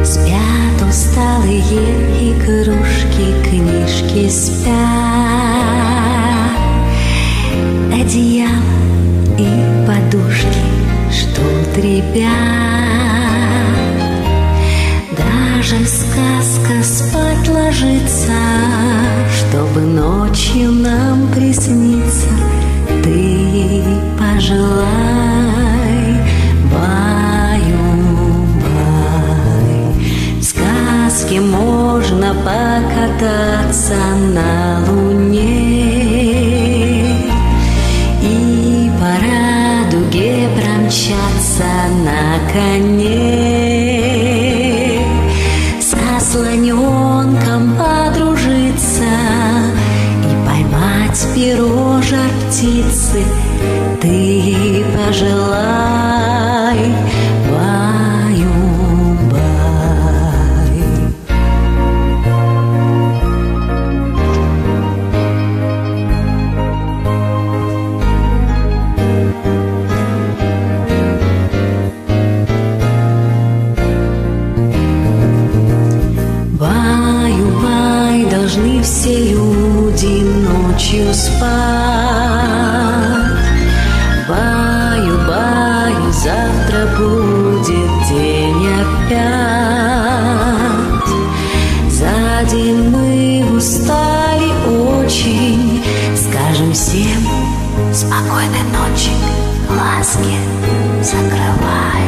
Спят усталые игрушки, книжки спят, одеяло и подушки ждут ребят. Даже сказка спать ложится, чтобы ночью нам присниться. Ты пожелай, баю-бай. В сказке можно покататься на луне и по радуге промчаться на коне, со слоненком подружиться и поймать перо жар птицы. Ты пожелай, баю-бай. Баю-бай, должны все люди ночью спать. Баю-баю, завтра будет день опять. За день мы устали очень, скажем всем спокойной ночи, глазки закрывай.